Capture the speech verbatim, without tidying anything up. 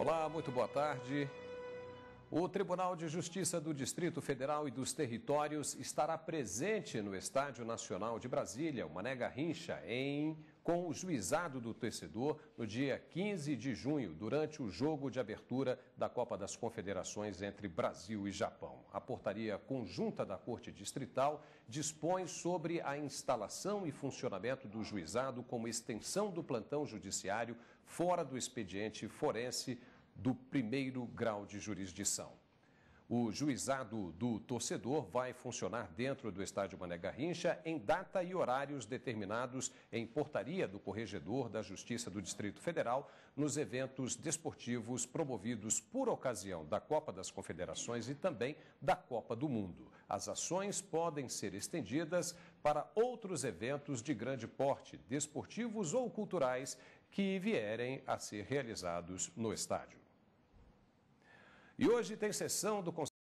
Olá, muito boa tarde. O Tribunal de Justiça do Distrito Federal e dos Territórios estará presente no Estádio Nacional de Brasília, o Mané Garrincha, em, com o juizado do torcedor no dia quinze de junho, durante o jogo de abertura da Copa das Confederações entre Brasil e Japão. A portaria conjunta da Corte Distrital dispõe sobre a instalação e funcionamento do juizado como extensão do plantão judiciário fora do expediente forense do primeiro grau de jurisdição. O juizado do torcedor vai funcionar dentro do Estádio Mané Garrincha em data e horários determinados em portaria do Corregedor da Justiça do Distrito Federal nos eventos desportivos promovidos por ocasião da Copa das Confederações e também da Copa do Mundo. As ações podem ser estendidas para outros eventos de grande porte, desportivos ou culturais, que vierem a ser realizados no estádio. E hoje tem sessão do Conselho